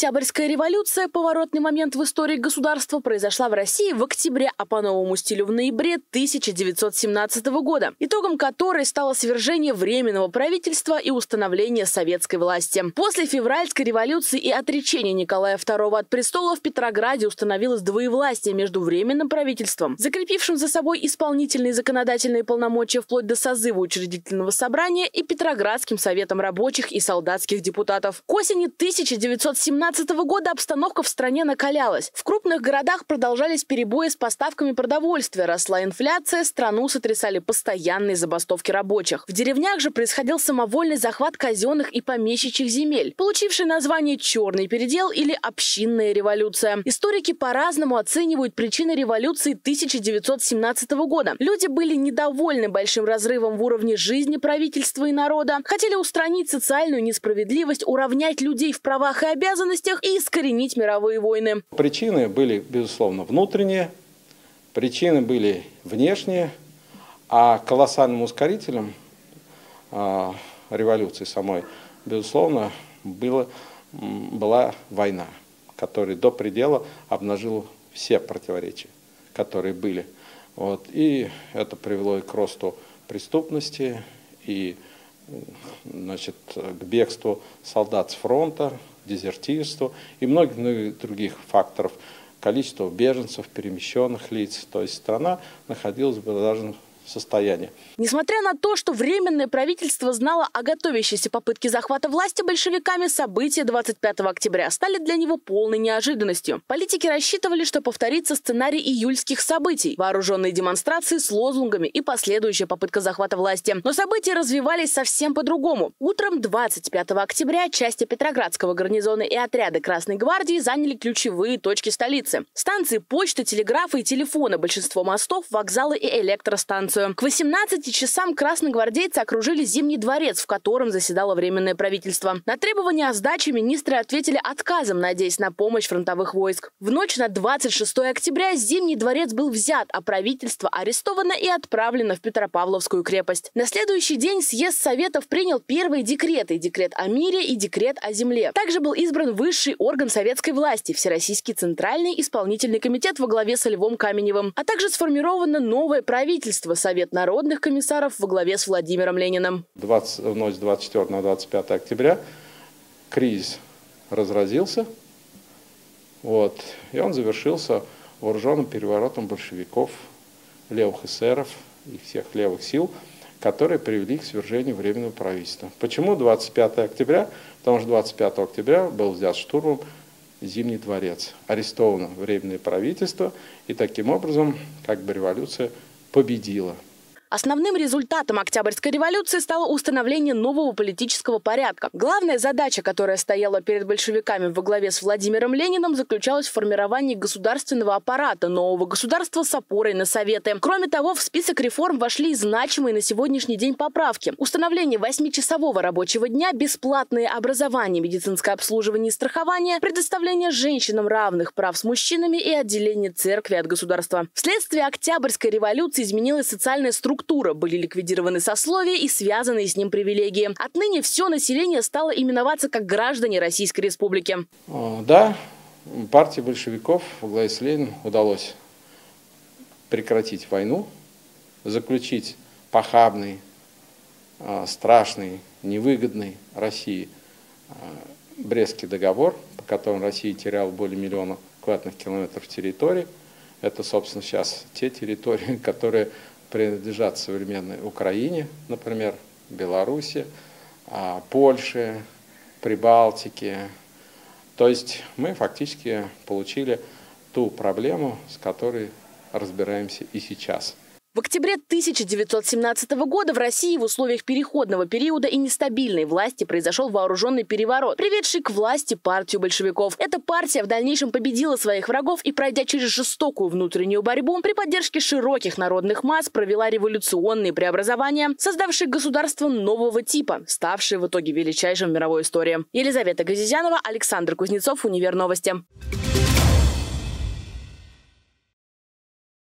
Октябрьская революция, поворотный момент в истории государства, произошла в России в октябре, а по новому стилю в ноябре 1917 года, итогом которой стало свержение Временного правительства и установление советской власти. После февральской революции и отречения Николая II от престола в Петрограде установилось двоевластие между Временным правительством, закрепившим за собой исполнительные и законодательные полномочия вплоть до созыва учредительного собрания, и Петроградским советом рабочих и солдатских депутатов. К осени 1917 года обстановка в стране накалялась. В крупных городах продолжались перебои с поставками продовольствия, росла инфляция, страну сотрясали постоянные забастовки рабочих. В деревнях же происходил самовольный захват казенных и помещичьих земель, получивший название «Черный передел» или «Общинная революция». Историки по-разному оценивают причины революции 1917 года. Люди были недовольны большим разрывом в уровне жизни правительства и народа, хотели устранить социальную несправедливость, уравнять людей в правах и обязанностях и искоренить мировые войны. Причины были, безусловно, внутренние, причины были внешние, а колоссальным ускорителем революции самой, безусловно, была война, которая до предела обнажила все противоречия, которые были. И это привело и к росту преступности, и к бегству солдат с фронта, дезертирству и многих других факторов. Количество беженцев, перемещенных лиц. То есть страна находилась в подвижном состоянии. Несмотря на то, что Временное правительство знало о готовящейся попытке захвата власти большевиками, события 25 октября стали для него полной неожиданностью. Политики рассчитывали, что повторится сценарий июльских событий, вооруженные демонстрации с лозунгами и последующая попытка захвата власти. Но события развивались совсем по-другому. Утром 25 октября части Петроградского гарнизона и отряды Красной гвардии заняли ключевые точки столицы. Станции почты, телеграфа и телефона, большинство мостов, вокзалы и электростанции. К 18 часам красногвардейцы окружили Зимний дворец, в котором заседало Временное правительство. На требования о сдаче министры ответили отказом, надеясь на помощь фронтовых войск. В ночь на 26 октября Зимний дворец был взят, а правительство арестовано и отправлено в Петропавловскую крепость. На следующий день съезд Советов принял первые декреты – декрет о мире и декрет о земле. Также был избран высший орган советской власти – Всероссийский Центральный исполнительный комитет во главе с Львом Каменевым, а также сформировано новое правительство – Совет народных комиссаров во главе с Владимиром Лениным. В ночь с 24 на 25 октября кризис разразился, и он завершился вооруженным переворотом большевиков, левых эсеров и всех левых сил, которые привели к свержению Временного правительства. Почему 25 октября? Потому что 25 октября был взят штурмом Зимний дворец, арестовано Временное правительство, и таким образом революция победила. Основным результатом Октябрьской революции стало установление нового политического порядка. Главная задача, которая стояла перед большевиками во главе с Владимиром Лениным, заключалась в формировании государственного аппарата, нового государства с опорой на Советы. Кроме того, в список реформ вошли и значимые на сегодняшний день поправки. Установление 8-часового рабочего дня, бесплатное образование, медицинское обслуживание и страхование, предоставление женщинам равных прав с мужчинами и отделение церкви от государства. Вследствие Октябрьской революции изменилась социальная структура, были ликвидированы сословия и связанные с ним привилегии. Отныне все население стало именоваться как граждане Российской Республики. Да, партии большевиков во главе с Лениным удалось прекратить войну, заключить похабный, страшный, невыгодный России Брестский договор, по которому Россия теряла более миллиона квадратных километров территории. Это, собственно, сейчас те территории, которые принадлежат современной Украине, например, Беларуси, Польше, Прибалтике. То есть мы фактически получили ту проблему, с которой разбираемся и сейчас. В октябре 1917 года в России в условиях переходного периода и нестабильной власти произошел вооруженный переворот, приведший к власти партию большевиков. Эта партия в дальнейшем победила своих врагов и, пройдя через жестокую внутреннюю борьбу, при поддержке широких народных масс провела революционные преобразования, создавшие государство нового типа, ставшее в итоге величайшим в мировой истории. Елизавета Газизянова, Александр Кузнецов, Универ Новости.